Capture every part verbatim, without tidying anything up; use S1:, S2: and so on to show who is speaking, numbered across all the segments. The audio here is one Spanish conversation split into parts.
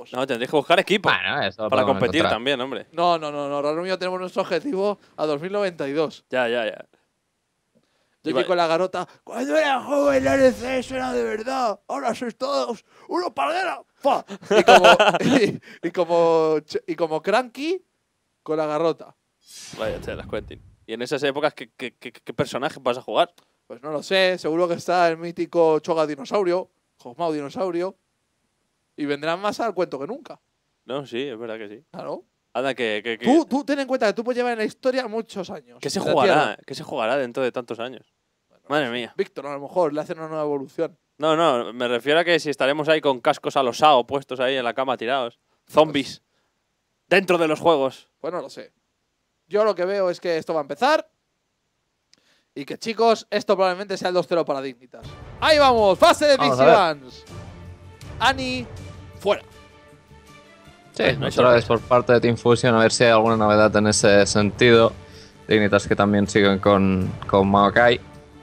S1: equipos.
S2: No, tendréis que buscar equipo.
S3: Bueno, eso lo
S2: para
S3: podemos
S2: competir
S3: encontrar.
S2: también, hombre.
S1: No, no, no, no. Rarum y yo tenemos nuestro objetivo a dos mil noventa y dos.
S2: Ya, ya, ya.
S1: Yo
S2: Iba-
S1: aquí con la garota. Cuando era joven, la L C eso era de verdad. Ahora sois todos unos pargueros. ¡Fa! Y como, y, y como, ch- y como Cranky con la garrota.
S2: Vaya, te las Quentin. Y en esas épocas, ¿qué, qué, qué, qué personaje vas a jugar?
S1: Pues no lo sé. Seguro que está el mítico Choga Dinosaurio. Josmao Dinosaurio. Y vendrán más al cuento que nunca.
S2: No, sí, es verdad que sí.
S1: Claro.
S2: Anda, que, que, que,
S1: Tú, tú ten en cuenta que tú puedes llevar en la historia muchos años.
S2: ¿qué se
S1: en la
S2: jugará?
S1: Tierra.
S2: ¿Qué se jugará dentro de tantos años? Madre mía.
S1: Víctor, a lo mejor le hacen una nueva evolución.
S2: No, no, me refiero a que si estaremos ahí con cascos a los S A O puestos ahí en la cama tirados. Zombies. Dentro de los juegos.
S1: Pues no lo sé. Yo lo que veo es que esto va a empezar. Y que, chicos, esto probablemente sea el dos cero para Dignitas. ¡Ahí vamos! ¡Fase de
S3: Vamos a
S1: Dixie Ani, fuera.
S3: Sí,
S2: No hay
S3: otra vez por parte de Team Fusion, a ver si hay alguna novedad en ese sentido. Dignitas que también siguen con, con Maokai.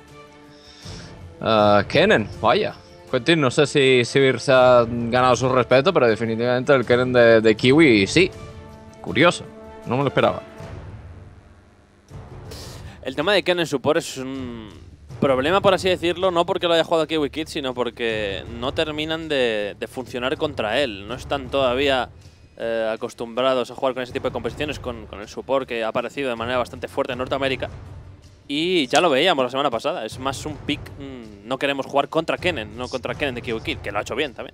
S3: Uh, Kennen, vaya. Quentin, no sé si Sivir se ha ganado su respeto, pero definitivamente el Kennen de, de Kiwi sí. Curioso, no me lo esperaba.
S2: El tema de Kennen Support es un problema, por así decirlo, no porque lo haya jugado Kiwi Kid, sino porque no terminan de, de funcionar contra él. No están todavía eh, acostumbrados a jugar con ese tipo de competiciones, con, con el support que ha aparecido de manera bastante fuerte en Norteamérica. Y ya lo veíamos la semana pasada. Es más un pick. Mmm, no queremos jugar contra Kennen, no contra Kennen de Kiwi Kid, que lo ha hecho bien también.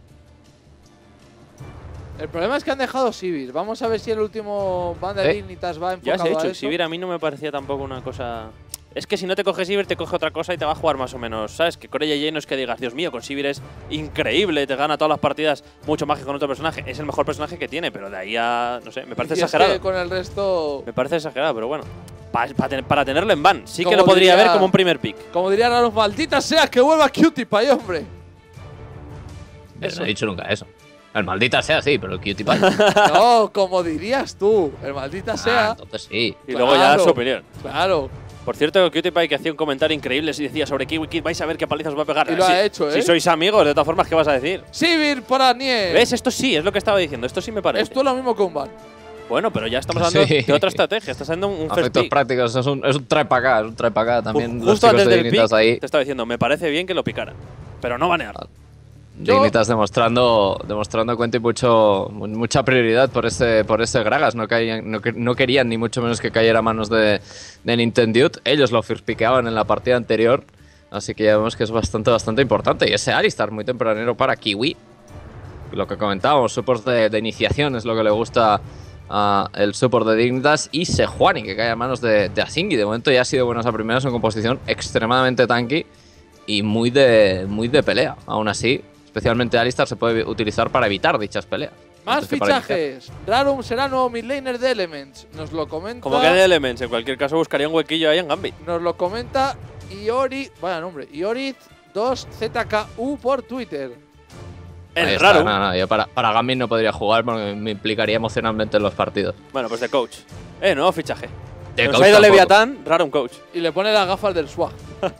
S1: El problema es que han dejado Sivir. Vamos a ver si el último banda de
S3: ¿Eh?
S1: Dignitas va
S2: Ya
S1: enfocado
S2: se ha
S1: a
S2: dicho,
S1: eso.
S2: Sivir a mí no me parecía tampoco una cosa. Es que si no te coge Sivir, te coge otra cosa y te va a jugar más o menos. ¿Sabes? Que Core J J no es que digas, Dios mío, con Sivir es increíble, te gana todas las partidas mucho más que con otro personaje. Es el mejor personaje que tiene, pero de ahí a. No sé, me parece
S1: Y es
S2: exagerado.
S1: que con el resto,
S2: Me parece exagerado, pero bueno. Pa- pa ten- para tenerlo en ban, sí que
S1: Como
S2: lo podría
S1: diría-
S2: ver como un primer pick.
S1: como dirían a los malditas sea que vuelva Cutie Pie, hombre.
S3: Yo
S2: Eso.
S3: no he dicho nunca eso. El maldita sea sí, pero el Cutie Pie.
S1: No, como dirías tú. El maldita
S3: Ah,
S1: sea.
S3: entonces sí.
S2: Y luego ya
S1: Claro.
S2: su opinión.
S1: Claro.
S2: Por cierto, Cutie Pie que hacía un comentario increíble y decía sobre Kiwi Kid, vais a ver qué palizas os va a pegar.
S1: Y lo
S2: si,
S1: ha hecho, ¿eh?
S2: Si sois amigos, de todas formas, ¿qué vas a decir?
S1: Sivir para Nier.
S2: ¿Ves? Esto sí, es lo que estaba diciendo. Esto sí me parece.
S1: Esto es lo mismo que un ban.
S2: Bueno, pero ya estamos hablando
S3: Sí.
S2: de otra estrategia. Estás haciendo un first
S3: Efectos
S2: pick.
S3: prácticos, es un, es un trae para acá, es un trae para acá. También los
S2: Justo
S3: chicos
S2: antes
S3: de
S2: del
S3: Dignitas
S2: pick,
S3: ahí.
S2: te estaba diciendo, me parece bien que lo picaran. Pero no banear.
S1: Yo-
S3: Dignitas demostrando, demostrando a Quentin mucho, mucha prioridad por ese, por ese Gragas. No, caían, no, que- no querían ni mucho menos que cayera a manos de, de Nintendo. Ellos lo first pickaban en la partida anterior. Así que ya vemos que es bastante, bastante importante. Y ese Alistar muy tempranero para Kiwi. Lo que comentábamos, support de, de iniciación es lo que le gusta a el support de Dignitas. Y Sejuani, que cae a manos de, de Asingi. De momento ya ha sido buenas a primeras en composición, extremadamente tanky y muy de, muy de pelea. Aún así, especialmente Alistar se puede utilizar para evitar dichas peleas.
S1: Más
S3: antes que para iniciar.
S1: fichajes. Rarum será nuevo midlaner de Elements. Nos lo comenta.
S2: Como que de Elements, en cualquier caso buscaría un huequillo ahí en Gambit.
S1: Nos lo comenta Iori. Vaya nombre. Iorit dos Z K U por Twitter.
S3: Ahí
S2: El
S3: está,
S2: raro.
S3: no, no, yo para, para Gambit no podría jugar porque me implicaría emocionalmente en los partidos.
S2: Bueno, pues de coach. Eh, nuevo fichaje.
S3: De
S2: Nos
S3: coach
S2: ha ido
S3: tampoco.
S2: Leviatán, raro un coach.
S1: Y le pone las gafas del swag.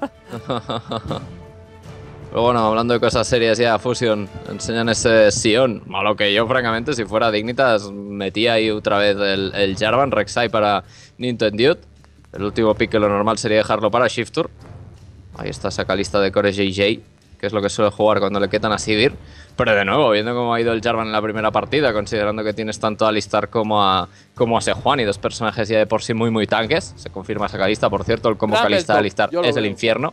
S3: Pero bueno, hablando de cosas serias ya, Fusion enseñan ese Sion. Malo que yo, francamente, si fuera Dignitas, metía ahí otra vez el, el Jarvan Rek'Sai para Nintendo. El último pick, que lo normal sería dejarlo para Shifter. Ahí está esa calista de Core J J, que es lo que suele jugar cuando le quitan a Sivir. Pero de nuevo, viendo cómo ha ido el Jarvan en la primera partida, considerando que tienes tanto a Alistar como a, como a Sejuani, dos personajes ya de por sí muy muy tanques. Se confirma esa calista, por cierto, el combo
S1: Rumble
S3: calista
S1: top,
S3: de Alistar
S1: yo lo
S3: es el
S1: veo.
S3: infierno.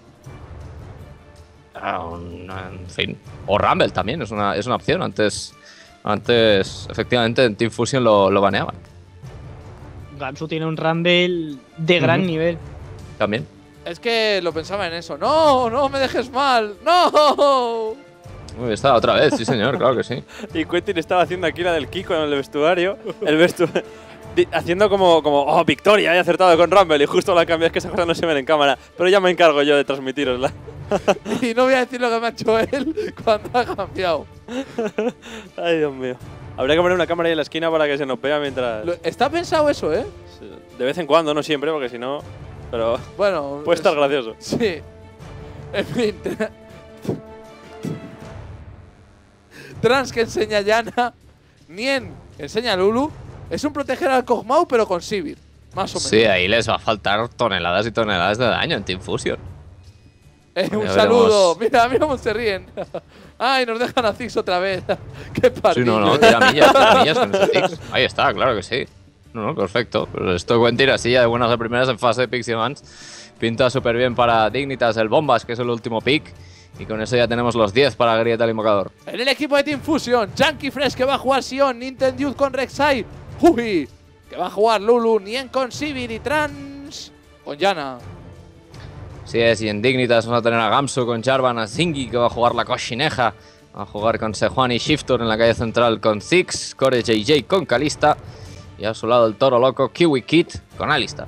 S3: Ah, un- en fin. O Rumble también, es una, es una opción. Antes, antes efectivamente, en Team Fusion lo, lo baneaban.
S4: Gamsu tiene un Rumble de gran
S3: Ujú.
S4: nivel.
S3: También.
S1: Es que lo pensaba en eso. ¡No! ¡No me dejes mal! ¡No!
S3: Uy, está otra vez, sí señor, claro que sí.
S2: Y Quentin estaba haciendo aquí la del Kiko en el vestuario. El vestu di- haciendo como, como, oh, victoria, he acertado con Rumble. Y justo la cambié, es que esas cosas no se ven en cámara. Pero ya me encargo yo de transmitirosla.
S1: Y no voy a decir lo que me ha hecho él cuando ha cambiado.
S2: Ay, Dios mío. Habría que poner una cámara ahí en la esquina para que se nos vea mientras.
S1: Lo- Está pensado eso, ¿eh?
S2: De vez en cuando, no siempre, porque si no. Pero
S1: Bueno.
S2: puede estar
S1: es-
S2: gracioso.
S1: Sí. En fin. Trans que enseña Yana Nien, enseña a Lulu, es un proteger al Kog'Maw, pero con Sivir. Más o menos.
S3: Sí, ahí les va a faltar toneladas y toneladas de daño en Team Fusion.
S1: Eh, un
S3: Ya
S1: saludo.
S3: veremos.
S1: Mira, mira cómo se ríen. Ay, nos dejan a Ziggs otra vez. Qué partido.
S3: Sí, no, no, tira millas, tira millas con ese Ziggs. Ahí está, claro que sí. No, no, perfecto. Pero esto Quentin así ya de buenas a primeras en fase de Pixie Mans. Pinta súper bien para Dignitas, el Bombas, que es el último pick. Y con eso ya tenemos los diez para Grieta el Invocador.
S1: En el equipo de Team Fusion, Junkie Fresh que va a jugar Sion, Nintendo Youth con Rek'Sai, Hui que va a jugar Lulu, Nien con Sivir y Trans con Yana.
S3: Sí es, y en Dignitas vamos a tener a Gamsu con Jarvan, a Zingy que va a jugar la Koshineja, va a jugar con Sejuani y Shifter en la calle central con Ziggs, Core J J con Kalista y a su lado el Toro Loco Kiwi Kid con Alistar.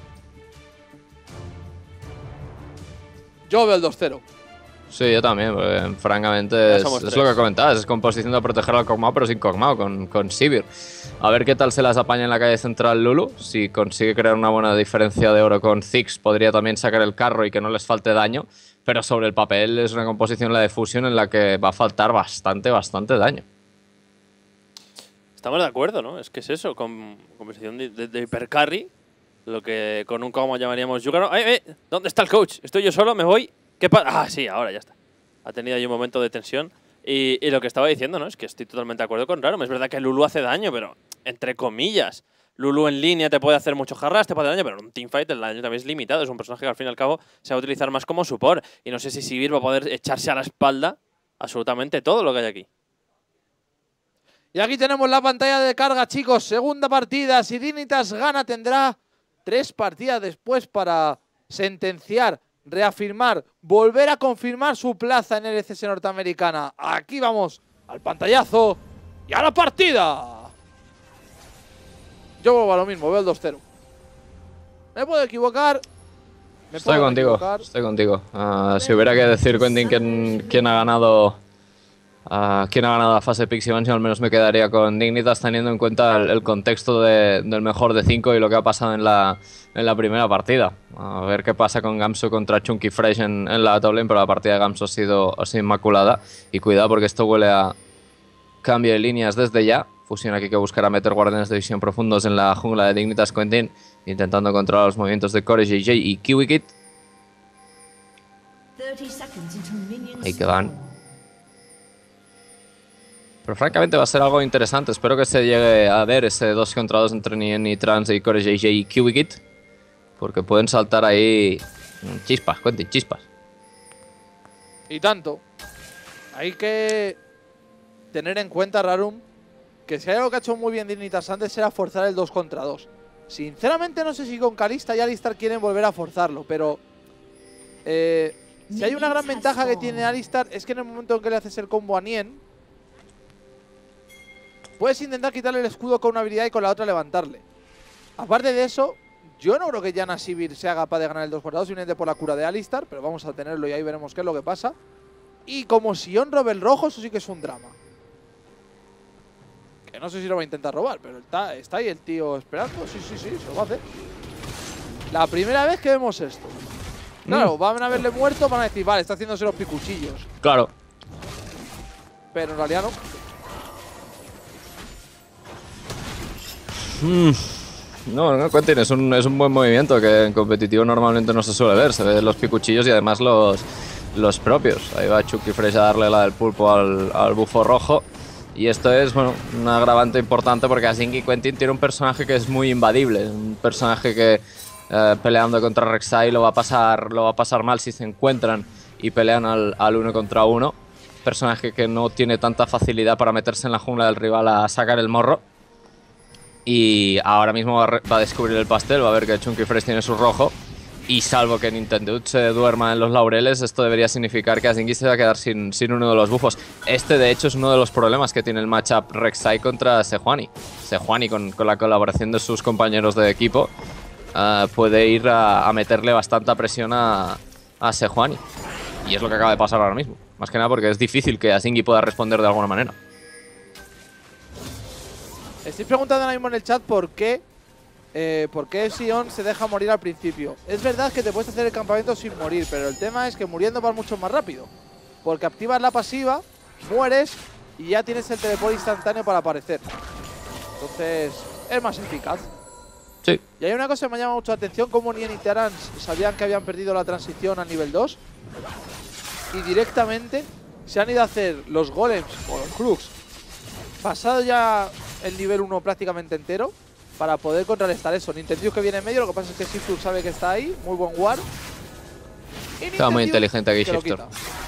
S1: Yo veo el dos cero.
S3: Sí, yo también, porque francamente
S2: Ya
S3: es,
S2: somos
S3: es
S2: tres.
S3: lo que comentabas, es composición de proteger al Kog'Maw pero sin Kog'Maw, con, con Sivir. A ver qué tal se las apaña en la calle central Lulu, si consigue crear una buena diferencia de oro con Ziggs podría también sacar el carro y que no les falte daño, pero sobre el papel es una composición la de Fusion en la que va a faltar bastante, bastante daño.
S2: Estamos de acuerdo, ¿no? Es que es eso, con composición de, de, de hipercarry, lo que con un Kog'Maw llamaríamos Juggernaut. ¡Eh, eh! ¿Dónde está el coach? Estoy yo solo, me voy. ¿Qué pasa? Ah, sí, ahora ya está. Ha tenido ahí un momento de tensión. Y, y lo que estaba diciendo, ¿no? Es que estoy totalmente de acuerdo con Rarum. Es verdad que Lulu hace daño, pero entre comillas. Lulu en línea te puede hacer mucho jarras, te puede hacer daño, pero en un teamfight el daño también es limitado. Es un personaje que al fin y al cabo se va a utilizar más como support. Y no sé si Sivir va a poder echarse a la espalda absolutamente todo lo que hay aquí.
S1: Y aquí tenemos la pantalla de carga, chicos. Segunda partida. Si Dignitas gana, tendrá tres partidas después para sentenciar, reafirmar, volver a confirmar su plaza en L C S norteamericana. Aquí vamos al pantallazo y a la partida. Yo vuelvo a lo mismo, veo el dos cero. Me puedo equivocar. Me
S3: Estoy
S1: puedo
S3: contigo,
S1: equivocar.
S3: estoy contigo. Uh, si hubiera que decir, Quentin, quién, quién ha ganado uh, quién ha ganado la fase Pixie Mansion, al menos me quedaría con Dignitas, teniendo en cuenta el, el contexto de, del mejor de cinco y lo que ha pasado en la, en la primera partida. A ver qué pasa con Gamsu contra Chunky Fresh en, en la top lane, pero la partida de Gamsu ha sido, ha sido inmaculada. Y cuidado porque esto huele a cambio de líneas desde ya. Fusion aquí que buscará meter guardianes de visión profundos en la jungla de Dignitas Quentin, intentando controlar los movimientos de Core J J y Kiwi Kid. Ahí que van. Pero francamente va a ser algo interesante. Espero que se llegue a ver ese dos contra dos entre Nien y Trans y Core J J y Kiwi Kid, porque pueden saltar ahí chispas, Quentin, chispas.
S1: Y tanto. Hay que tener en cuenta, Rarum, que si hay algo que ha hecho muy bien Dignitas antes era forzar el dos contra dos. Sinceramente no sé si con Kalista y Alistar quieren volver a forzarlo, pero eh, si hay una gran ventaja que tiene Alistar es que en el momento en que le haces el combo a Nien, puedes intentar quitarle el escudo con una habilidad y con la otra levantarle. Aparte de eso, yo no creo que Yana Sivir sea capaz de ganar el dos contra dos simplemente por la cura de Alistar, pero vamos a tenerlo y ahí veremos qué es lo que pasa. Y como Sion robe el rojo, eso sí que es un drama. Que no sé si lo va a intentar robar, pero está, está ahí el tío esperando. Sí, sí, sí, se lo va a hacer. La primera vez que vemos esto. Claro,
S3: Mm.
S1: van a verle muerto, van a decir, vale, está haciéndose los picuchillos.
S3: Claro.
S1: Pero en realidad no.
S3: Mm. No, no, Quentin, es un, es un buen movimiento que en competitivo normalmente no se suele ver. Se ven los picuchillos y además los, los propios. Ahí va Chucky Fresh a darle la del pulpo al, al bufo rojo. Y esto es, bueno, un agravante importante porque Azingi Quentin tiene un personaje que es muy invadible. Un personaje que eh, peleando contra Rek'Sai lo va a pasar, lo va a pasar mal si se encuentran y pelean al, al uno contra uno. Personaje que no tiene tanta facilidad para meterse en la jungla del rival a sacar el morro. Y ahora mismo va a, va a descubrir el pastel, va a ver que Chunky Fresh tiene su rojo. Y salvo que Nintendo se duerma en los laureles, esto debería significar que Azingi se va a quedar sin, sin uno de los bufos. Este, de hecho, es uno de los problemas que tiene el matchup Rek'Sai contra Sejuani. Sejuani, con, con la colaboración de sus compañeros de equipo, uh, puede ir a, a meterle bastante presión a, a Sejuani. Y es lo que acaba de pasar ahora mismo. Más que nada porque es difícil que Azingi pueda responder de alguna manera.
S1: Estoy preguntando ahora mismo en el chat por qué Eh, ¿Por qué Sion se deja morir al principio? Es verdad que te puedes hacer el campamento sin morir, pero el tema es que muriendo vas mucho más rápido. Porque activas la pasiva, mueres y ya tienes el teleport instantáneo para aparecer. Entonces, es más eficaz.
S3: Sí.
S1: Y hay una cosa que me llama mucho la atención, como Nien y Terran sabían que habían perdido la transición al nivel dos y directamente se han ido a hacer los golems o los Krugs pasado ya el nivel uno prácticamente entero para poder contrarrestar eso. Nintendo que viene en medio, lo que pasa es que Shifter sabe que está ahí, muy buen ward. Y
S3: Estaba muy inteligente aquí
S1: que lo
S3: Shifter.
S1: quita. Sí.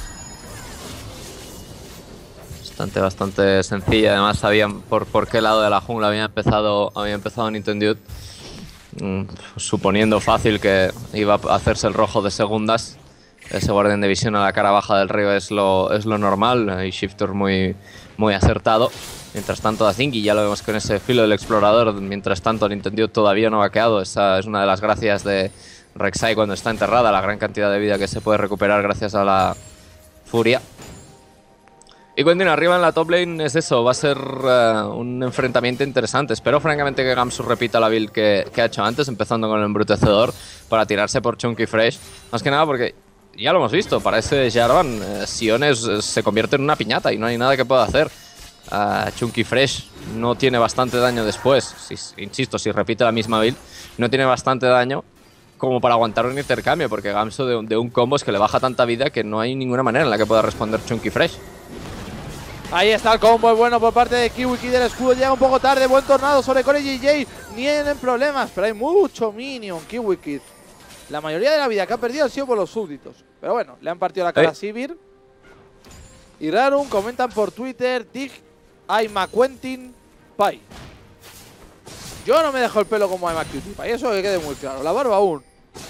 S3: Bastante, bastante sencilla. Además sabían por, por qué lado de la jungla había empezado, había empezado Nintendo. Mm, suponiendo fácil que iba a hacerse el rojo de segundas. Ese guardián de visión a la cara baja del río es lo, es lo normal. Y Shifter muy, muy acertado. Mientras tanto, Azingi ya lo vemos con ese filo del explorador. Mientras tanto, Nintendo todavía no ha vaqueado. Esa es una de las gracias de Rek'Sai cuando está enterrada. La gran cantidad de vida que se puede recuperar gracias a la furia. Y Quentin arriba en la top lane es eso. Va a ser uh, un enfrentamiento interesante. Espero francamente que Gamsu repita la build que, que ha hecho antes, empezando con el embrutecedor para tirarse por Chunky Fresh. Más que nada porque ya lo hemos visto. Para ese Jarvan, eh, Sion es, eh, se convierte en una piñata y no hay nada que pueda hacer. Uh, Chunky Fresh no tiene bastante daño después, si, insisto, si repite la misma build, no tiene bastante daño como para aguantar un intercambio, porque Gamsu de, de un combo es que le baja tanta vida que no hay ninguna manera en la que pueda responder Chunky Fresh.
S1: Ahí está el combo, es bueno por parte de KiWiKid del escudo, llega un poco tarde, buen tornado sobre Core J J, Nien en problemas, pero hay mucho minion KiWiKid. La mayoría de la vida que ha perdido ha sido por los súbditos, pero bueno, le han partido la cara ¿Eh? a Sivir. Y Rarum comentan por Twitter, Dig Aima Quentin Pai. Yo no me dejo el pelo como Aima Quentin Pai, eso que quede muy claro. La barba aún.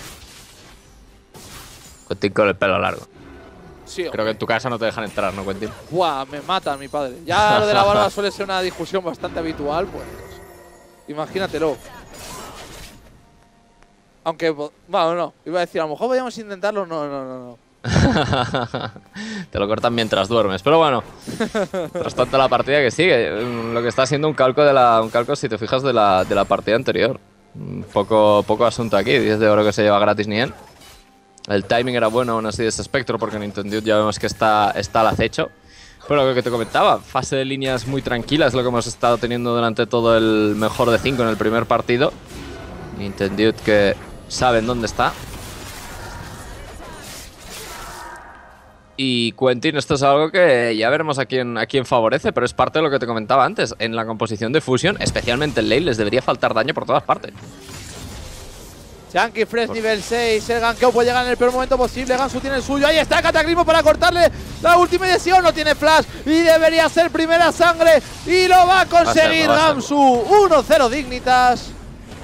S3: Quentin con el pelo largo.
S1: Sí,
S3: Creo que en tu casa no te dejan entrar, ¿no, Quentin?
S1: Buah, me matan mi padre. Ya lo de la barba suele ser una discusión bastante habitual, pues imagínatelo. Aunque, bueno, no, iba a decir, a lo mejor podríamos intentarlo, no, no, no, no.
S3: Te lo cortan mientras duermes, pero bueno. Tras tanto la partida que sigue, lo que está siendo un calco de la, un calco si te fijas de la, de la partida anterior. Poco, poco asunto aquí, diez de oro que se lleva gratis Nien. El timing era bueno aún así de ese espectro porque Nintendo ya vemos que está, está al acecho. Pero lo que te comentaba, fase de líneas muy tranquila es lo que hemos estado teniendo durante todo el mejor de cinco en el primer partido. Nintendo que saben dónde está. Y Quentin, esto es algo que ya veremos a quién, a quién favorece, pero es parte de lo que te comentaba antes. En la composición de Fusion, especialmente en lane, les debería faltar daño por todas partes.
S1: Chunky Fresh nivel seis, el ganqueo puede llegar en el peor momento posible, Gamsu tiene el suyo, ahí está el Cataclismo para cortarle la última edición, no tiene flash y debería ser primera sangre y lo va a conseguir va a Gamsu, uno cero Dignitas,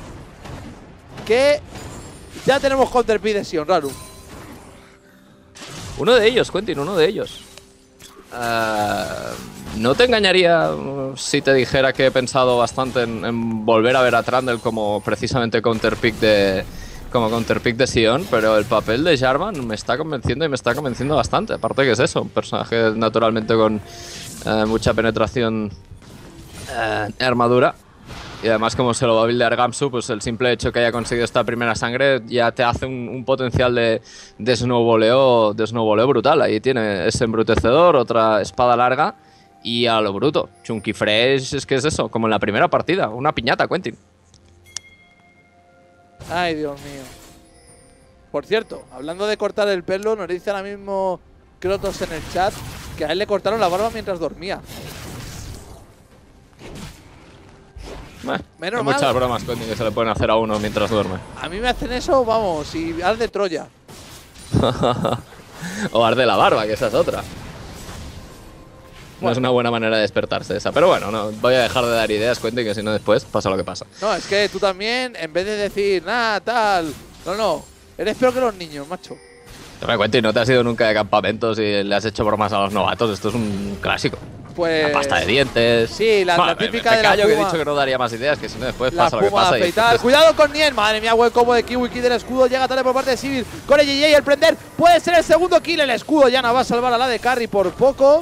S1: que ya tenemos counterpick de Sion, Raru.
S3: Uno de ellos, Quentin, uno de ellos. Uh, no te engañaría si te dijera que he pensado bastante en, en volver a ver a Trundle como precisamente counterpick de como counterpick de Sion, pero el papel de Jarvan me está convenciendo y me está convenciendo bastante. Aparte que es eso, un personaje naturalmente con uh, mucha penetración uh, en armadura. Y además como se lo va a buildear Gamsu, pues el simple hecho que haya conseguido esta primera sangre ya te hace un, un potencial de, de snowboleo de snowboleo brutal. Ahí tiene ese embrutecedor, otra espada larga y a lo bruto. Chunky Fresh es que es eso, como en la primera partida, una piñata, Quentin.
S1: Ay, Dios mío. Por cierto, hablando de cortar el pelo, nos dice ahora mismo Krotos en el chat que a él le cortaron la barba mientras dormía.
S3: Bueno,
S1: Menos
S3: hay
S1: mal.
S3: muchas bromas, Quentin, que se le pueden hacer a uno mientras duerme.
S1: A mí me hacen eso, vamos, y haz de Troya.
S3: O arde la barba, que esa es otra. No
S1: Bueno.
S3: es una buena manera de despertarse esa. Pero bueno, no voy a dejar de dar ideas, Quentin, que si no después pasa lo que pasa.
S1: No, es que tú también, en vez de decir, nada, tal. No, no. Eres peor que los niños, macho.
S3: Pero Quentin, no te has ido nunca de campamentos y le has hecho bromas a los novatos. Esto es un clásico.
S1: Pues.
S3: La pasta de dientes.
S1: Sí, la,
S3: Bueno,
S1: la típica
S3: me, me
S1: de la
S3: callo, que he
S1: espuma.
S3: dicho que no daría más ideas, que si no después
S1: La
S3: pasa lo que
S1: espuma
S3: pasa.
S1: de
S3: Y
S1: afeitar.
S3: entonces-
S1: Cuidado con Nien. Madre mía, buen combo de KiWiKid del escudo. Llega tarde por parte de Sivir. Core J J, el prender. Puede ser el segundo kill. El escudo ya no va a salvar a la de Carry por poco.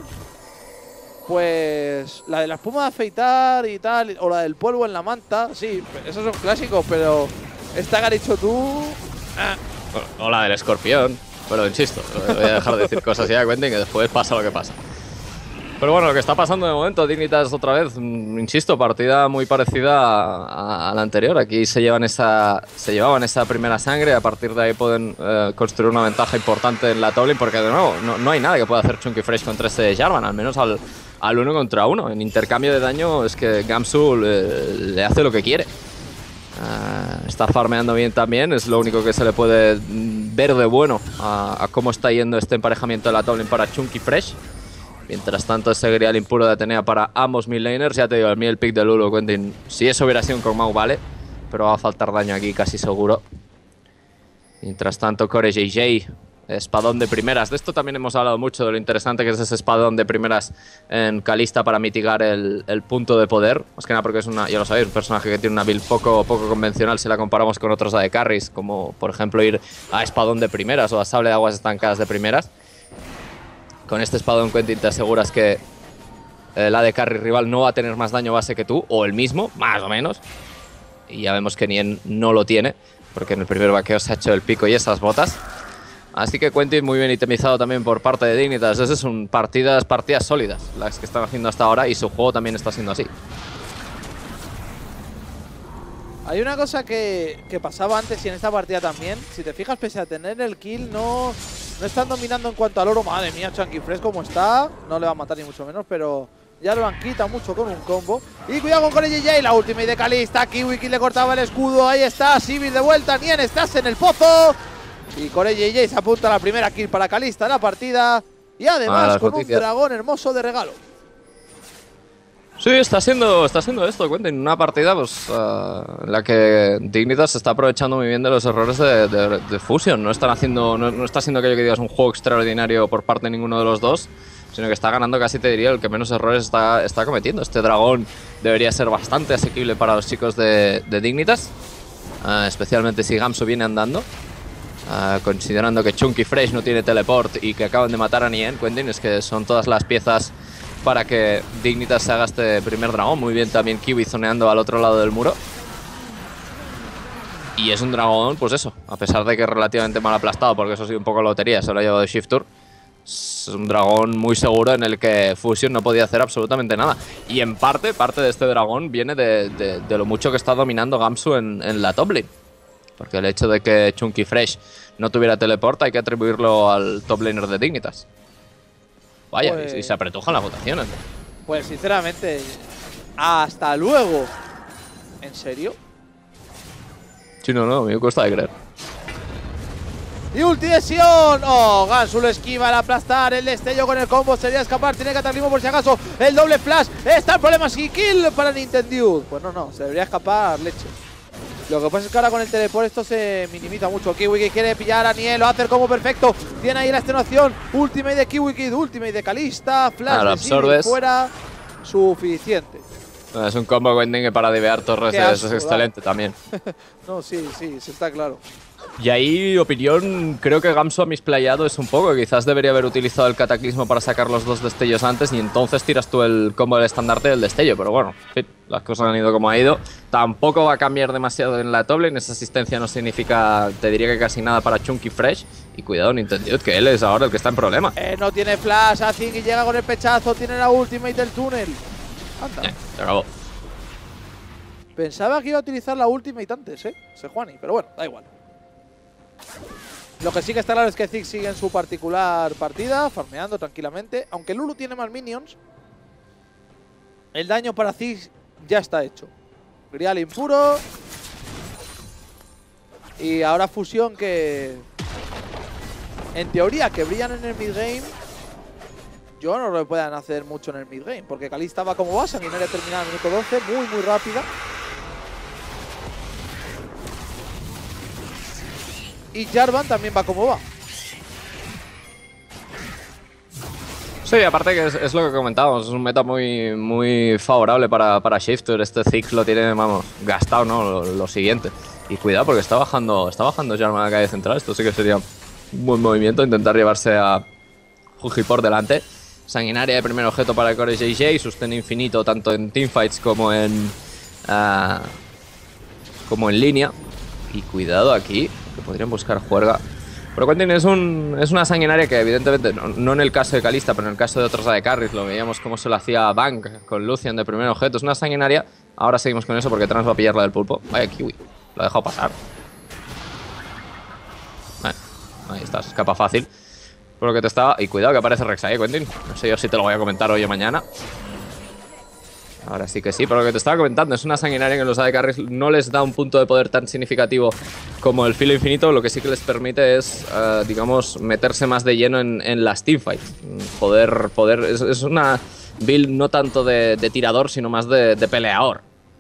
S1: Pues la de la espuma de afeitar y tal, o la del polvo en la manta, sí, esos son clásicos, pero esta que has dicho tú… Ah.
S3: O la del escorpión. Pero insisto, voy a dejar de decir cosas ya, Quentin, que después pasa lo que pasa. Pero bueno, lo que está pasando de momento, Dignitas otra vez, insisto, partida muy parecida a, a, a la anterior. Aquí se llevan esa, se llevaban esa primera sangre, a partir de ahí pueden eh, construir una ventaja importante en la top lane, porque de nuevo, no, no hay nada que pueda hacer Chunky Fresh contra este Jarvan, al menos al, al uno contra uno. En intercambio de daño es que Gamsu le, le hace lo que quiere. Uh, está farmeando bien también, es lo único que se le puede ver de bueno a, a cómo está yendo este emparejamiento de la top lane para Chunky Fresh. Mientras tanto, ese grial impuro de Atenea para ambos midlaners. Ya te digo, a mí el pick de Lulu, Quentin, si eso hubiera sido un Kog'Maw, vale, pero va a faltar daño aquí, casi seguro. Mientras tanto, Core J J, espadón de primeras. De esto también hemos hablado mucho, de lo interesante que es ese espadón de primeras en Kalista para mitigar el, el punto de poder. Más que nada porque es una, ya lo sabéis, un personaje que tiene una build poco, poco convencional si la comparamos con otros A D Carries, como por ejemplo ir a espadón de primeras o a sable de aguas estancadas de primeras. Con este espadón, Quentin, te aseguras que el A D Carry rival no va a tener más daño base que tú, o el mismo, más o menos. Y ya vemos que Nien no lo tiene, porque en el primer vaqueo se ha hecho el pico y esas botas. Así que Quentin muy bien itemizado también por parte de Dignitas. Esas son partidas, partidas sólidas las que están haciendo hasta ahora, y su juego también está siendo así.
S1: Hay una cosa que, que pasaba antes y en esta partida también. Si te fijas, pese a tener el kill, no, no están dominando en cuanto al oro. Madre mía, Chunky Fresh como está. No le va a matar ni mucho menos, pero ya lo han quitado mucho con un combo. Y cuidado con Core J J, la ultimate de Kalista. Kiwi le cortaba el escudo. Ahí está, Sivir de vuelta. Nien, estás en el pozo. Y Core J J se apunta a la primera kill para Kalista en la partida. Y además ah, con noticias. Un dragón hermoso de regalo.
S3: Sí, está siendo, está siendo esto, Quentin, una partida pues, uh, en la que Dignitas se está aprovechando muy bien de los errores de, de, de Fusion. No, están haciendo, no, no está siendo aquello que digas un juego extraordinario por parte de ninguno de los dos, sino que está ganando, casi te diría, el que menos errores está, está cometiendo. Este dragón debería ser bastante asequible para los chicos de, de Dignitas, uh, especialmente si Gamsu viene andando. Uh, considerando que Chunky Fresh no tiene teleport y que acaban de matar a Nien, Quentin, es que son todas las piezas para que Dignitas se haga este primer dragón. Muy bien también Kiwi zoneando al otro lado del muro. Y es un dragón, pues eso, a pesar de que es relativamente mal aplastado, porque eso ha sido un poco lotería, se lo ha llevado de Shifter. Es un dragón muy seguro en el que Fusion no podía hacer absolutamente nada. Y en parte, parte de este dragón viene de, de, de lo mucho que está dominando Gamsu en, en la top lane. Porque el hecho de que Chunky Fresh no tuviera teleport hay que atribuirlo al top laner de Dignitas. Vaya, pues, y, y se apretujan las votaciones.
S1: Pues sinceramente, hasta luego. ¿En serio?
S3: Sí, no, no, me cuesta de creer.
S1: Y ultidesión. Oh, Gamsu lo esquiva al aplastar. El destello con el combo sería escapar. Tiene cataclismo por si acaso. El doble flash. Está el problema. Sí, kill para Nintendo. Pues no, no, se debería escapar leche. Lo que pasa es que ahora con el teleport esto se minimiza mucho. Kiwi que quiere pillar a Nien, lo hace el combo perfecto. Tiene ahí la extenuación. Ultimate de Kiwi Kid, ultimate de Kalista. Flash
S3: ah,
S1: de Sivir fuera. Suficiente.
S3: Es un combo Wending que para divear torres es, es excelente también.
S1: No, sí, sí, sí está claro.
S3: Y ahí, opinión, creo que Gamsu ha misplayado es un poco. Quizás debería haber utilizado el cataclismo para sacar los dos destellos antes y entonces tiras tú el combo del estandarte del destello. Pero bueno, en fin, las cosas han ido como ha ido. Tampoco va a cambiar demasiado en la top lane. Esa asistencia no significa, te diría que casi nada para Chunky Fresh. Y cuidado, Nintendo, que él es ahora el que está en problema.
S1: Eh, no tiene flash, así que llega con el pechazo. Tiene la ultimate del túnel. Anda.
S3: Eh, se acabó.
S1: Pensaba que iba a utilizar la ultimate antes, eh, Sejuani, pero bueno, da igual. Lo que sí que está claro es que Ziggs sigue en su particular partida, farmeando tranquilamente. Aunque Lulu tiene más minions, el daño para Ziggs ya está hecho. Grial impuro. Y ahora Fusión que, en teoría, que brillan en el midgame. Yo no lo puedan hacer mucho en el midgame, porque Kalista va como va, sanguinaria terminada en el minuto doce, muy muy rápida. Y Jarvan también va como va.
S3: Sí, aparte que es, es lo que comentábamos, es un meta muy, muy favorable para, para Shifter. Este Ziggs lo tiene, vamos, gastado, ¿no? Lo, lo siguiente. Y cuidado porque está bajando, está bajando Jarvan a la calle central. Esto sí que sería un buen movimiento, intentar llevarse a Fuji por delante. Sanguinaria de primer objeto para el Core J J, sostén infinito tanto en teamfights como en, uh, como en línea. Y cuidado aquí, que podrían buscar juerga Pero Quentin es, un, es una sanguinaria que evidentemente, no, no en el caso de Kalista, pero en el caso de otros A D Carries, lo veíamos como se lo hacía Bank con Lucian de primer objeto. Es una sanguinaria, ahora seguimos con eso porque Trans va a pillar la del pulpo. Vaya kiwi, lo ha dejado pasar. Bueno, ahí está, se escapa fácil. Por lo que te estaba... Y cuidado que aparece Rek'Sai, Quentin. No sé yo si te lo voy a comentar hoy o mañana. Ahora sí que sí, pero lo que te estaba comentando, es una sanguinaria que en los A D Carries no les da un punto de poder tan significativo como el filo infinito. Lo que sí que les permite es, uh, digamos, meterse más de lleno en, en las teamfights. Poder, poder, es, es una build no tanto de, de tirador, sino más de, de peleador.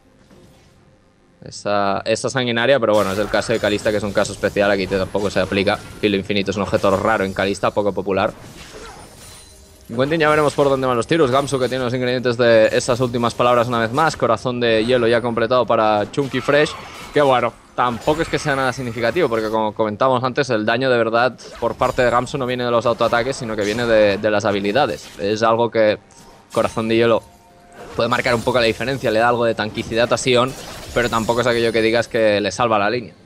S3: Esa, esa sanguinaria, pero bueno, es el caso de Kalista, que es un caso especial, aquí tampoco se aplica. Filo infinito es un objeto raro en Kalista, poco popular. Quentin, ya veremos por dónde van los tiros. Gamsu, que tiene los ingredientes de esas últimas palabras una vez más. Corazón de hielo ya completado para Chunky Fresh. Que bueno, tampoco es que sea nada significativo, porque como comentábamos antes, el daño de verdad por parte de Gamsu no viene de los autoataques, sino que viene de, de las habilidades. Es algo que Corazón de hielo puede marcar un poco la diferencia, le da algo de tanquicidad a Sion, pero tampoco es aquello que digas que le salva la línea.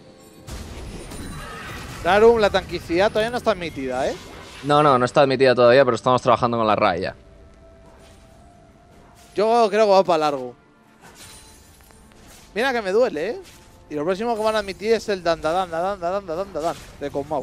S1: Rarum, la tanquicidad todavía no está admitida, ¿eh?
S3: No, no, no está admitida todavía, pero estamos trabajando con la raya.
S1: Yo creo que va para largo. Mira que me duele, ¿eh? Y lo próximo que van a admitir es el dan, dan, dan, dan, dan, dan, dan, de Conmau.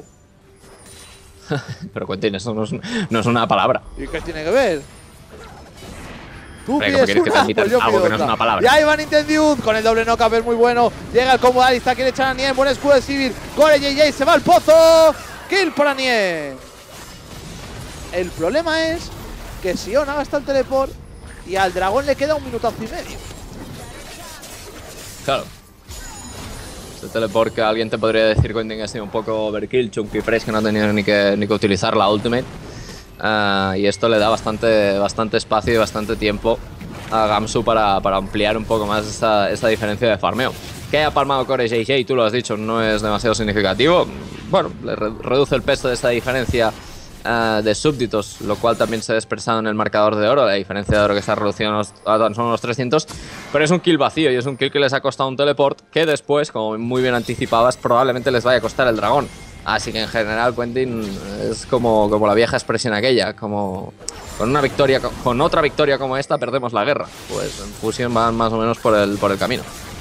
S3: Pero Quentin, eso no es, no es una palabra.
S1: ¿Y qué tiene que ver? Tú
S3: ¿Cómo
S1: pides
S3: quieres que te
S1: una,
S3: admitan
S1: pues yo
S3: algo
S1: pido
S3: que no es
S1: otra.
S3: una palabra?
S1: Y ahí va Nintendo con el doble knockup, es muy bueno. Llega el combo de Alista, quiere echar a Nien, buen escudo de Civil. Core J J, se va al pozo. Kill para Nien. El problema es que Sion ha gastado el teleport y al dragón le queda un minutazo y medio.
S3: Claro. Este teleport que alguien te podría decir, Quentin, que ha sido un poco overkill. Chunky Fresh, que no ha tenido ni que, ni que utilizar la ultimate. Uh, y esto le da bastante, bastante espacio y bastante tiempo a Gamsu para, para ampliar un poco más esta, esta diferencia de farmeo. Que haya palmado Core J J, tú lo has dicho, no es demasiado significativo. Bueno, le re reduce el peso de esta diferencia uh, de súbditos, lo cual también se ha expresado en el marcador de oro. La diferencia de oro que se ha reducido a, los, a tan solo los trescientos. Pero es un kill vacío y es un kill que les ha costado un teleport que después, como muy bien anticipabas, probablemente les vaya a costar el dragón. Así que en general, Quentin, es como, como la vieja expresión aquella, como con una victoria, con otra victoria como esta perdemos la guerra. Pues en Fusion van más o menos por el, por el camino.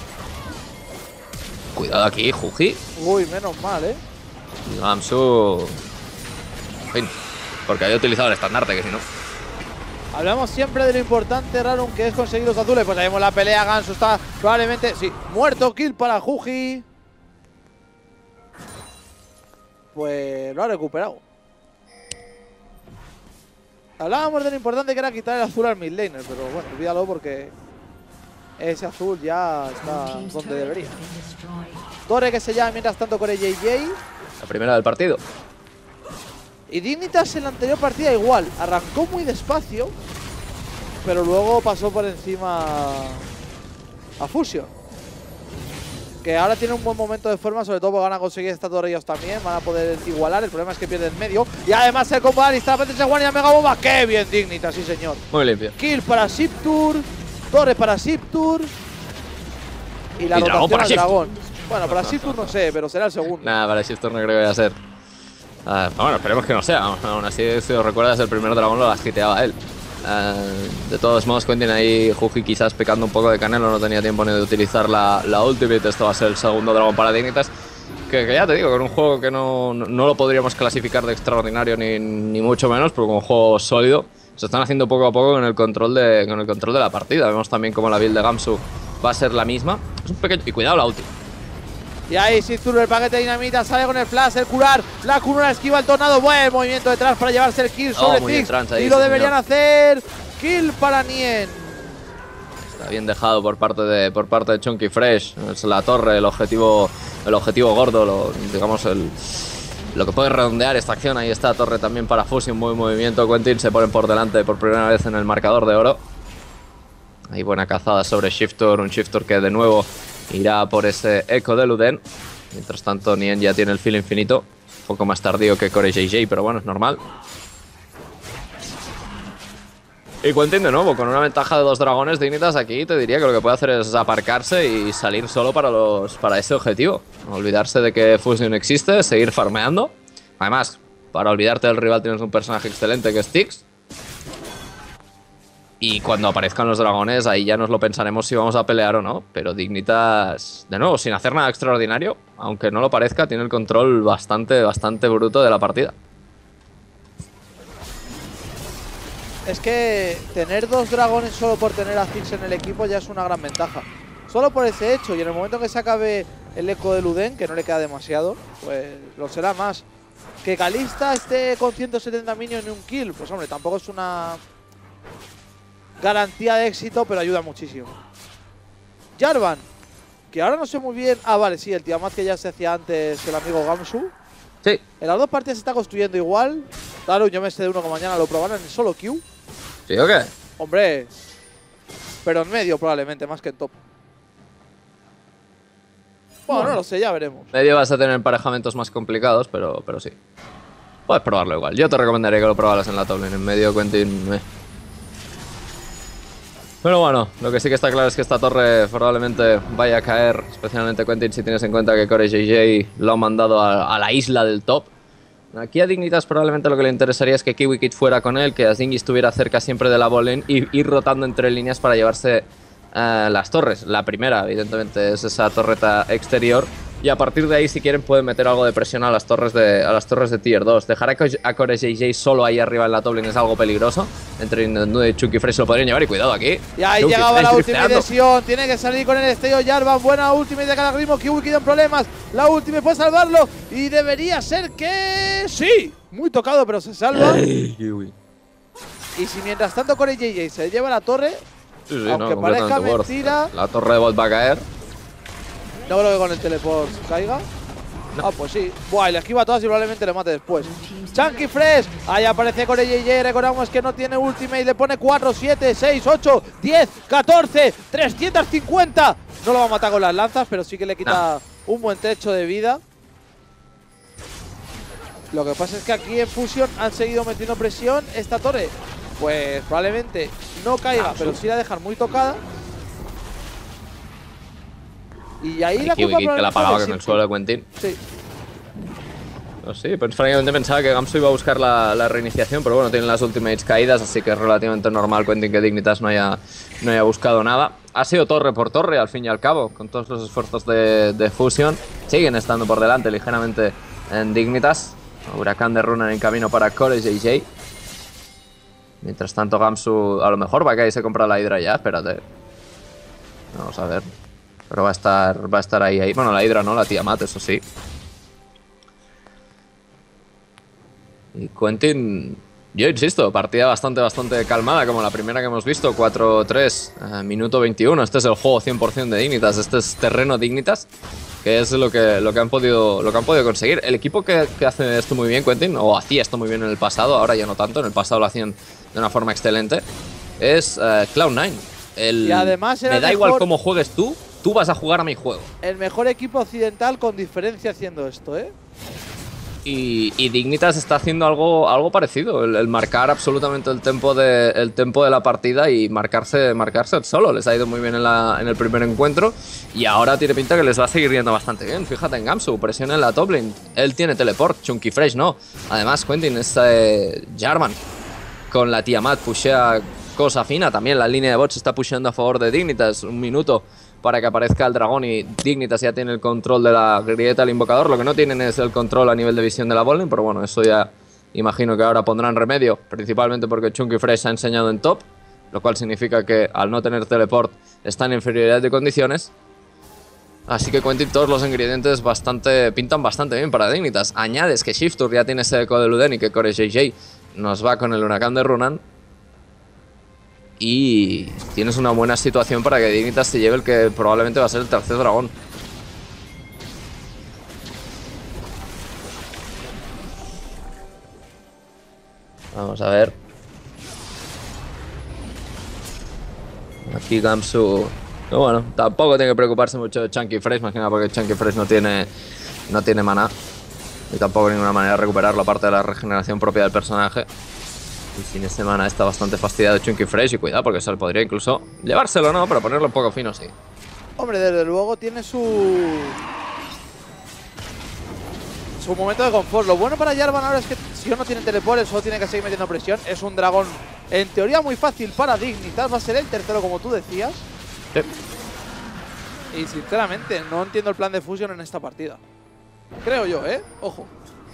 S3: Cuidado aquí, Juji.
S1: Uy, menos mal, ¿eh?
S3: Gamsu. En fin, porque había utilizado el estandarte, que si no.
S1: Hablamos siempre de lo importante, Rarum, que es conseguir los azules. Pues ahí vemos la pelea, Gansu está probablemente, sí, muerto, kill para Juji. Pues lo ha recuperado. Hablábamos de lo importante que era quitar el azul al midlaner, pero bueno, olvídalo porque ese azul ya está donde debería. Torre que se llama mientras tanto con el J J.
S3: La primera del partido.
S1: Y Dignitas en la anterior partida igual. Arrancó muy despacio, pero luego pasó por encima a Fusion. Que ahora tiene un buen momento de forma, sobre todo porque van a conseguir esta torre ellos también. Van a poder igualar, el problema es que pierden medio. Y además el combo de Alista, la One y la Mega Bomba. ¡Qué bien, Dignitas! Sí, señor.
S3: Muy limpio.
S1: Kill para Siptur, torre para Siptur. Y la
S3: y
S1: rotación
S3: para
S1: al
S3: Siptur.
S1: dragón. Bueno, para Siptur no sé, pero será el segundo.
S3: Nada, para Shifter no creo que vaya a ser. Uh, bueno, esperemos que no sea. Aún así, si os recuerdas, el primer dragón lo hiteaba él. Uh, de todos modos, Quentin ahí, Juji quizás pecando un poco de canelo, no tenía tiempo ni de utilizar la, la ultimate. Esto va a ser el segundo dragón para Dignitas. Que, que ya te digo, que en un juego que no, no, no lo podríamos clasificar de extraordinario ni, ni mucho menos, pero como un juego sólido, se están haciendo poco a poco con el control de, con el control de la partida. Vemos también como la build de Gamsu va a ser la misma. Es un pequeño. Y cuidado la ulti.
S1: Y ahí Siptur, el paquete de dinamita, sale con el flash, el curar, la cunura esquiva el tornado, buen movimiento detrás para llevarse el kill sobre
S3: Oh,
S1: Ziggs.
S3: Ahí,
S1: y lo
S3: sí,
S1: deberían
S3: señor.
S1: hacer. Kill para Nien.
S3: Está bien dejado por parte de por parte de Chunky Fresh. Es la torre, el objetivo el objetivo gordo, lo, digamos el lo que puede redondear esta acción. Ahí está torre también para Fusion, muy movimiento. Quentin se ponen por delante por primera vez en el marcador de oro. Ahí buena cazada sobre Shifter, un Shifter que de nuevo irá por ese eco de Luden. Mientras tanto, Nien ya tiene el filo infinito. Un poco más tardío que Core J J, pero bueno, es normal. Y Quentin de nuevo, con una ventaja de dos dragones Dignitas aquí, te diría que lo que puede hacer es aparcarse y salir solo para, los, para ese objetivo. Olvidarse de que Fusion existe, seguir farmeando. Además, para olvidarte del rival tienes un personaje excelente que es Styx. Y cuando aparezcan los dragones, ahí ya nos lo pensaremos si vamos a pelear o no. Pero Dignitas, de nuevo, sin hacer nada extraordinario, aunque no lo parezca, tiene el control bastante, bastante bruto de la partida.
S1: Es que tener dos dragones solo por tener a Styx en el equipo ya es una gran ventaja. Solo por ese hecho, y en el momento que se acabe el eco de Luden, que no le queda demasiado, pues lo será más. Que Kalista esté con ciento setenta minions en un kill, pues hombre, tampoco es una garantía de éxito, pero ayuda muchísimo. Jarvan, que ahora no sé muy bien… Ah, vale, sí, el Tiamat que ya se hacía antes que el amigo Gamsu.
S3: Sí.
S1: En las dos partidas se está construyendo igual. Claro, yo me sé de uno que mañana lo probarán en solo Q.
S3: ¿Sí o qué?
S1: Hombre, pero en medio probablemente, más que en top. Bueno, bueno, no lo sé, ya veremos.
S3: Medio vas a tener emparejamientos más complicados, pero, pero sí. Puedes probarlo igual. Yo te recomendaría que lo probaras en la top lane. En medio, Quentin… Eh. Pero bueno, lo que sí que está claro es que esta torre probablemente vaya a caer, especialmente Quentin si tienes en cuenta que Core J J lo ha mandado a, a la isla del top. Aquí a Dignitas probablemente lo que le interesaría es que Kiwi Kid fuera con él, que Azingui estuviera cerca siempre de la bot lane y ir rotando entre líneas para llevarse uh, las torres. La primera, evidentemente, es esa torreta exterior. Y a partir de ahí, si quieren, pueden meter algo de presión a las torres de, a las torres de tier dos. Dejar a Core J J solo ahí arriba en la top lane es algo peligroso. Entre Nude y Chunky Fresh lo podrían llevar y cuidado aquí.
S1: Y ahí
S3: Chunky
S1: llegaba
S3: Fresh
S1: la
S3: drifteando.
S1: ultimate sesión. Tiene que salir con el estello Jarvan. Buena ultimate de Cataclismo. Kiwi Kid en problemas. La ultimate puede salvarlo. Y debería ser que… ¡Sí! Muy tocado, pero se salva.
S3: Ay, Kiwi.
S1: Y si mientras tanto Core J J se lleva la torre,
S3: Sí, sí,
S1: aunque
S3: no,
S1: parezca
S3: completamente worth.
S1: mentira,
S3: La torre de bot va a caer.
S1: no creo que con el teleport caiga.
S3: No.
S1: Ah, pues sí. Buah, y le esquiva todas y probablemente le mate después. Chunky Fresh. Ahí aparece Core J J. Recordamos que no tiene ultimate. Le pone cuatro, siete, seis, ocho, diez, catorce, trescientos cincuenta. No lo va a matar con las lanzas, pero sí que le quita no. un buen trecho de vida. Lo que pasa es que aquí en Fusion han seguido metiendo presión. Esta torre, pues probablemente no caiga, no, pero sí la dejan muy tocada. Y ahí
S3: Ay,
S1: la
S3: Kiwi
S1: culpa
S3: Kid que la pagaba con el suelo de Quentin.
S1: Sí.
S3: Pues sí, pues francamente pensaba que Gamsu iba a buscar la, la reiniciación, pero bueno, tienen las ultimates caídas, así que es relativamente normal, Quentin, que Dignitas no haya, no haya buscado nada. Ha sido torre por torre, al fin y al cabo, con todos los esfuerzos de, de Fusion. Siguen estando por delante ligeramente en Dignitas. Huracán de Runa en camino para Core J J. Mientras tanto, Gamsu a lo mejor va a caer y se compra la Hydra ya, espérate. Vamos a ver. Pero va a estar va a estar ahí, ahí. Bueno, la Hydra no, la Tiamat, eso sí. Y Quentin, yo insisto, partida bastante, bastante calmada, como la primera que hemos visto. cuatro tres, eh, minuto veintiuno. Este es el juego cien por cien de Dignitas. Este es terreno Dignitas, que es lo que, lo que, han, podido, lo que han podido conseguir. El equipo que, que hace esto muy bien, Quentin, o hacía esto muy bien en el pasado, ahora ya no tanto, en el pasado lo hacían de una forma excelente, es uh, Cloud nine. El,
S1: y además era
S3: me da
S1: mejor,
S3: igual cómo juegues tú, tú vas a jugar a mi juego.
S1: El mejor equipo occidental con diferencia haciendo esto, ¿eh?
S3: Y, y Dignitas está haciendo algo, algo parecido, el, el marcar absolutamente el tempo, de, el tempo de la partida y marcarse, marcarse solo. Les ha ido muy bien en, la, en el primer encuentro y ahora tiene pinta que les va a seguir yendo bastante bien. Fíjate en Gamsu, presiona en la top lane. Él tiene teleport, Chunky Fresh no. Además, Quentin es eh, Jarvan con la Tiamat, pushea cosa fina. También la línea de bots está pusheando a favor de Dignitas. Un minuto para que aparezca el dragón y Dignitas ya tiene el control de la grieta del invocador. Lo que no tienen es el control a nivel de visión de la botlane, pero bueno, eso ya imagino que ahora pondrán remedio, principalmente porque Chunky Fresh ha enseñado en top, lo cual significa que al no tener teleport está en inferioridad de condiciones. Así que Quentin, todos los ingredientes bastante pintan bastante bien para Dignitas. Añades que Shiftur ya tiene ese eco de Luden y que Core J J nos va con el huracán de Runan. Y tienes una buena situación para que Dignitas se lleve el que probablemente va a ser el tercer dragón. Vamos a ver. Aquí Gamsu… No, bueno, tampoco tiene que preocuparse mucho de Chunky Fresh, más que nada porque Chunky Fresh no tiene, no tiene maná. Y tampoco ninguna manera de recuperarlo, aparte de la regeneración propia del personaje. Y sin ese mana está bastante fastidiado Chunky Fresh. Y cuidado, porque se le podría incluso llevárselo, ¿no? Pero ponerlo un poco fino, sí.
S1: Hombre, desde luego tiene su… su momento de confort. Lo bueno para Jarvan ahora es que si no tiene teleport, solo tiene que seguir metiendo presión. Es un dragón en teoría muy fácil para Dignitas. Va a ser el tercero, como tú decías.
S3: Sí.
S1: Y sinceramente, no entiendo el plan de Fusion en esta partida. Creo yo, ¿eh? Ojo.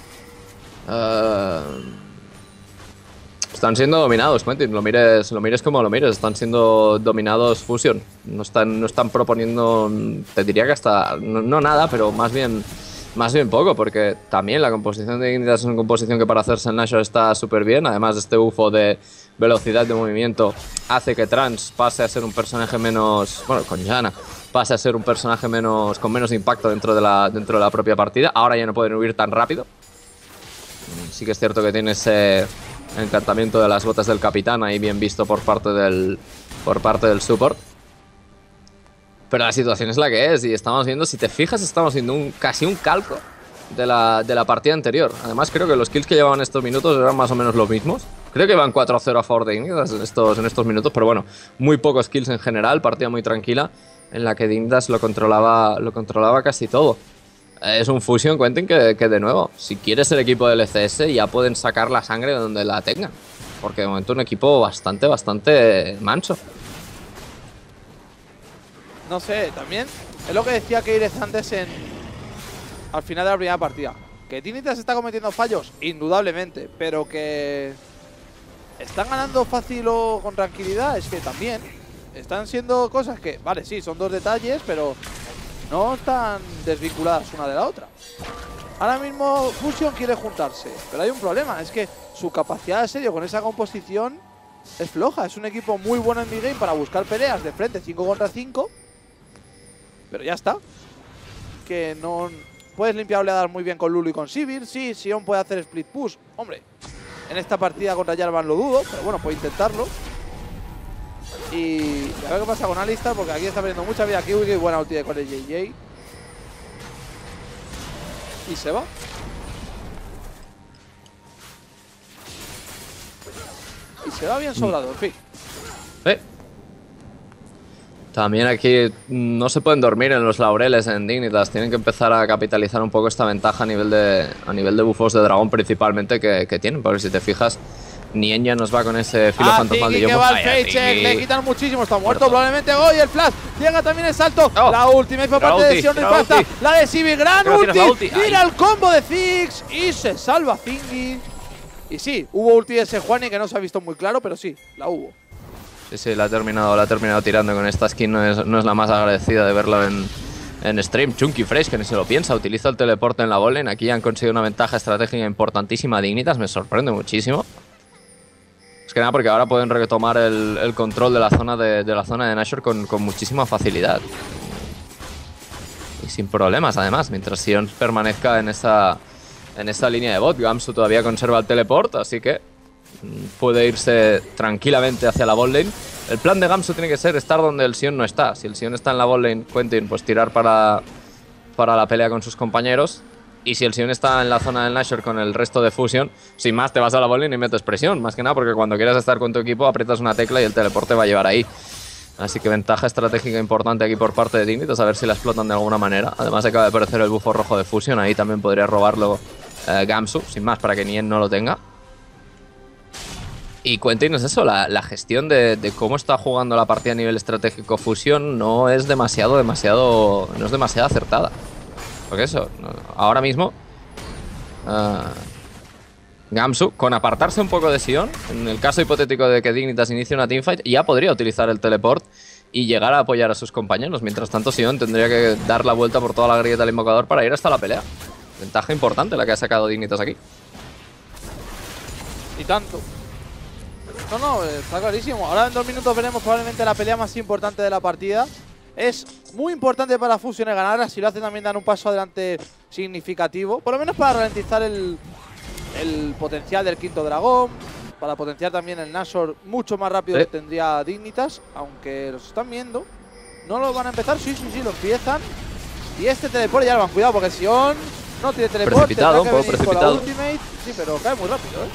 S3: Uh, están siendo dominados, Quentin. Lo mires, lo mires como lo mires. Están siendo dominados Fusion. No están, no están proponiendo, te diría que hasta, no, no nada, pero más bien, más bien poco. Porque también la composición de Dignitas es una composición que para hacerse el Nashor está súper bien. Además de este bufo de velocidad de movimiento, hace que Trance pase a ser un personaje menos, bueno, con Janna, pase a ser un personaje menos, con menos impacto dentro de la, dentro de la propia partida. Ahora ya no pueden huir tan rápido. Sí que es cierto que tiene ese encantamiento de las botas del capitán ahí bien visto por parte del, por parte del support. Pero la situación es la que es y estamos viendo, si te fijas, estamos viendo un, casi un calco de la, de la partida anterior. Además creo que los kills que llevaban estos minutos eran más o menos los mismos. Creo que van cuatro a cero a favor de Dignitas en estos, en estos minutos, pero bueno, muy pocos kills en general, partida muy tranquila en la que Dignitas lo controlaba, lo controlaba casi todo. Es un Fusion, Quentin, que, que de nuevo, si quieres el equipo del L C S, ya pueden sacar la sangre de donde la tengan. Porque de momento un equipo bastante, bastante manso.
S1: No sé, también es lo que decía Keirez antes en, al final de la primera partida. Que Dignitas está cometiendo fallos, indudablemente, pero que están ganando fácil o con tranquilidad, es que también están siendo cosas que, vale, sí, son dos detalles, pero no están desvinculadas una de la otra. Ahora mismo Fusion quiere juntarse, pero hay un problema, es que su capacidad de asedio con esa composición es floja. Es un equipo muy bueno en mid-game para buscar peleas de frente cinco contra cinco, pero ya está. Que no puedes limpiar oleadas muy bien con Lulu y con Sivir. Sí, Sion puede hacer split push. Hombre, en esta partida contra Jarvan lo dudo, pero bueno, puede intentarlo. Y a ver qué pasa con Alistar, porque aquí está perdiendo mucha vida Kiwi, buena ulti con el J J. Y se va. Y se va bien sobrado, en fin.
S3: Sí. También aquí no se pueden dormir en los laureles en Dignitas. Tienen que empezar a capitalizar un poco esta ventaja a nivel de, a nivel de buffos de dragón principalmente que, que tienen. Porque si te fijas, Nienya nos va con ese filo
S1: ah,
S3: fantasmal
S1: Tiki
S3: de
S1: que va al fade check, le quitan muchísimo, está muerto probablemente. ¡Oh, y el flash! Llega también el salto.
S3: Oh,
S1: la ultimate por parte
S3: ulti,
S1: de Sion, no
S3: la
S1: impacta.
S3: ulti.
S1: La de Sivir, gran
S3: Pero
S1: ulti.
S3: ulti.
S1: Mira el combo de Ziggs y se salva Zingy. Y sí, hubo ulti de Sejuani que no se ha visto muy claro, pero sí, la hubo.
S3: Sí, sí, la ha terminado, la ha terminado tirando con esta skin. No es, no es la más agradecida de verlo en, en stream. Chunky Fresh, que ni se lo piensa, utiliza el teleporte en la botlane. Aquí han conseguido una ventaja estratégica importantísima a Dignitas, me sorprende muchísimo. Es que nada, porque ahora pueden retomar el, el control de la zona de, de la zona de Nashor con, con muchísima facilidad. Y sin problemas, además, mientras Sion permanezca en esa, en esa línea de bot. Gamsu todavía conserva el teleport, así que puede irse tranquilamente hacia la botlane. El plan de Gamsu tiene que ser estar donde el Sion no está. Si el Sion está en la botlane, Quentin, pues tirar para, para la pelea con sus compañeros. Y si el Sion está en la zona del Nashor con el resto de Fusion, sin más te vas a la botlane y metes presión. Más que nada porque cuando quieras estar con tu equipo aprietas una tecla y el teleporte va a llevar ahí. Así que ventaja estratégica importante aquí por parte de Dignitas, a ver si la explotan de alguna manera. Además acaba de aparecer el bufo rojo de Fusion, ahí también podría robarlo eh, Gamsu, sin más, para que Nien no lo tenga. Y Quentin es eso, la, la gestión de, de cómo está jugando la partida a nivel estratégico Fusion no es demasiado, demasiado, no es demasiado acertada. Porque eso, ahora mismo uh, Gamsu, con apartarse un poco de Sion, en el caso hipotético de que Dignitas inicie una teamfight, ya podría utilizar el teleport y llegar a apoyar a sus compañeros. Mientras tanto, Sion tendría que dar la vuelta por toda la grieta del invocador para ir hasta la pelea. Ventaja importante la que ha sacado Dignitas aquí.
S1: Y tanto. No, no, está clarísimo. Ahora en dos minutos veremos probablemente la pelea más importante de la partida. Es muy importante para Fusion el ganar, si lo hacen también dan un paso adelante significativo. Por lo menos para ralentizar el, el potencial del quinto dragón, para potenciar también el Nashor mucho más rápido
S3: ¿Eh?
S1: que tendría Dignitas, aunque los están viendo. ¿No lo van a empezar? Sí, sí, sí, lo empiezan. Y este teleport ya lo van, cuidado, porque Sion no tiene teleport.
S3: Precipitado, un poco
S1: con la
S3: precipitado.
S1: ultimate. Sí, pero cae muy rápido, ¿eh?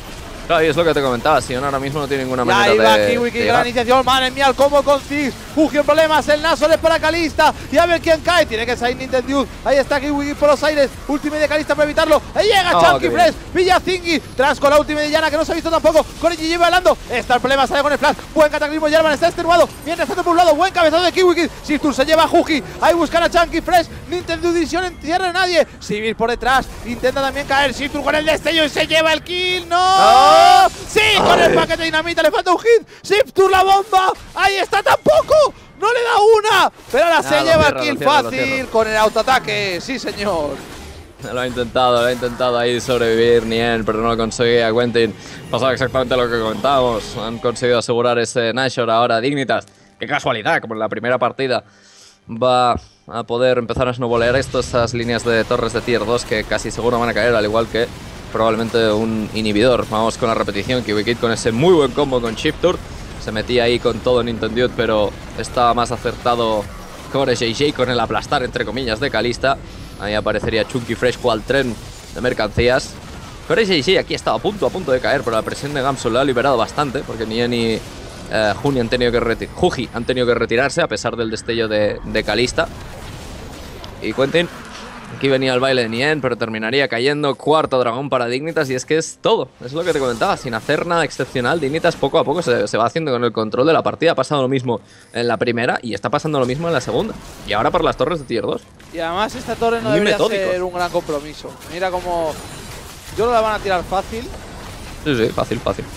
S3: Claro, y es lo que te comentaba, Sion ahora mismo no tiene ninguna
S1: Y
S3: manera
S1: ahí va
S3: de,
S1: Kiwi
S3: de
S1: con la
S3: llegar.
S1: iniciación, madre mía, el combo con Ziggs. Fuji en problemas, el Naso es para Kalista. Y a ver quién cae, tiene que salir Nintendo. Ahí está Kiwi por los aires, ultimate de Kalista para evitarlo. Ahí llega
S3: Oh,
S1: Chunky
S3: qué
S1: Fresh,
S3: bien.
S1: pilla a Zingy. Tras con la ultimate de Yana que no se ha visto tampoco. Con el G G bailando, está el problema, sale con el flash. Buen cataclismo, Jarvan está extenuado. Mientras tanto por un lado, buen cabezazo de Kiwi Kid. Siftur se lleva a Juji, ahí buscan a Chunky Fresh. Nintendo Edition en tierra de nadie. Sivir por detrás, intenta también caer. Siftur con el destello y se lleva el kill. ¡No!
S3: ¡Oh!
S1: ¡Sí! Con el paquete de dinamita le falta un hit. Siftur la bomba. Ahí está tampoco. No le da una. Pero ahora
S3: Ah,
S1: se
S3: lo
S1: lleva
S3: cierra,
S1: el kill
S3: lo cierra, lo
S1: fácil
S3: cierra.
S1: con el autoataque. Sí, señor.
S3: Lo ha intentado, lo ha intentado ahí sobrevivir Nien, pero no lo conseguía. Quentin, pasaba exactamente lo que comentábamos. Han conseguido asegurar ese Nashor ahora Dignitas. Qué casualidad, como en la primera partida va a poder empezar a snowballear esto, esas líneas de torres de tier dos que casi seguro van a caer, al igual que probablemente un inhibidor. Vamos con la repetición, Kiwi Kid con ese muy buen combo con Shiftur. Se metía ahí con todo Nintendo, pero estaba más acertado Core J J con el aplastar, entre comillas, de Kalista. Ahí aparecería Chunky Fresh cual tren de mercancías. Core J J aquí estaba a punto, a punto de caer, pero la presión de Gamsu lo ha liberado bastante, porque ni él ni eh, Juni han tenido que reti- Juji han tenido que retirarse a pesar del destello de, de Kalista. Y Quentin, aquí venía el baile de Nien, pero terminaría cayendo. Cuarto dragón para Dignitas, y es que es todo. Es lo que te comentaba, sin hacer nada excepcional, Dignitas poco a poco se, se va haciendo con el control de la partida. Ha pasado lo mismo en la primera y está pasando lo mismo en la segunda. Y ahora por las torres de tier dos.
S1: Y además esta torre no
S3: Muy
S1: debería
S3: metódicos.
S1: ser un gran compromiso. Mira cómo yo no la van a tirar fácil.
S3: Sí, sí, fácil, fácil.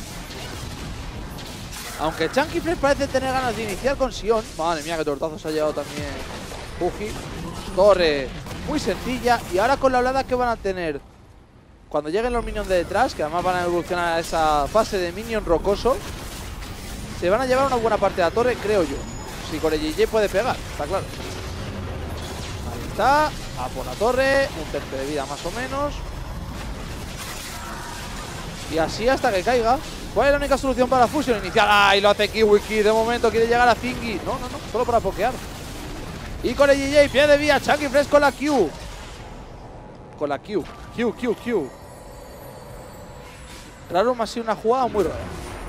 S1: Aunque Chunky Fresh parece tener ganas de iniciar con Sion. Madre mía, qué tortazo se ha llevado también Fuji. Torre muy sencilla. Y ahora con la oleada que van a tener cuando lleguen los minions de detrás, que además van a evolucionar a esa fase de minion rocoso, se van a llevar una buena parte de la torre, creo yo. Si con el G J puede pegar, está claro. Ahí está, a por la torre, un tercio de vida más o menos. Y así hasta que caiga. ¿Cuál es la única solución para la fusión inicial? ¡Ay, lo hace Kiwi Kid! De momento quiere llegar a Zingy. No, no, no, solo para pokear. Y con el G J, pie de vía, Chunky Fresh con la Q. Con la Q. Q, Q, Q. Rarum ha sido una jugada muy rara.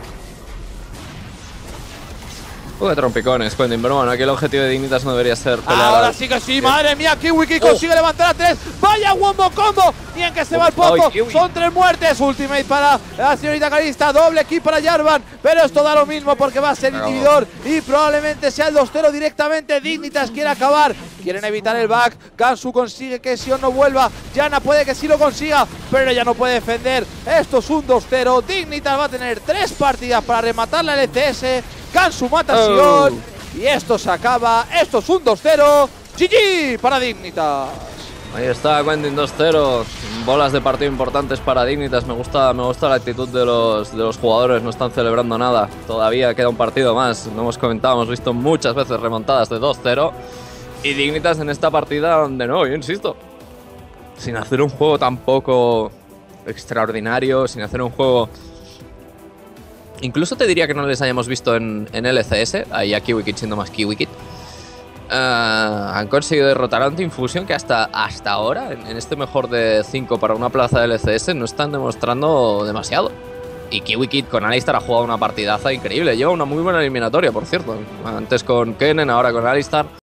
S3: Un poco de trompicones, Quentin, pero bueno, aquí el objetivo de Dignitas no debería ser pelear.
S1: Ahora
S3: al-
S1: sí que sí, madre mía, Kiwi Kid consigue levantar a tres. ¡Vaya wombo combo! Y en que se va el pozo,
S3: Ay, Kiwi.
S1: son tres muertes. Ultimate para la señorita Kalista, doble kill para Jarvan. Pero esto da lo mismo porque va a ser
S3: Acabó.
S1: inhibidor y probablemente sea el dos cero directamente. Dignitas quiere acabar, quieren evitar el back. Gansu consigue que Sion no vuelva. Yana puede que sí lo consiga, pero ya no puede defender. Esto es un dos cero. Dignitas va a tener tres partidas para rematar la L C S. Gansu mata a
S3: Oh.
S1: Sion. Y esto se acaba. Esto es un dos cero. G G para Dignitas.
S3: Ahí está, Quentin dos cero. Bolas de partido importantes para Dignitas. Me gusta, me gusta la actitud de los, de los jugadores. No están celebrando nada. Todavía queda un partido más. Lo hemos comentado, hemos visto muchas veces remontadas de dos cero. Y Dignitas en esta partida, de nuevo, yo insisto, sin hacer un juego tampoco extraordinario, sin hacer un juego... Incluso te diría que no les hayamos visto en, en L C S, ahí a Kiwi Kid siendo más Kiwi Kid. Uh, han conseguido derrotar a Anti-Infusion, que hasta, hasta ahora, en, en este mejor de cinco para una plaza de L C S, no están demostrando demasiado. Y Kiwi Kid con Alistar ha jugado una partidaza increíble. Lleva una muy buena eliminatoria, por cierto. Antes con Kennen, ahora con Alistar.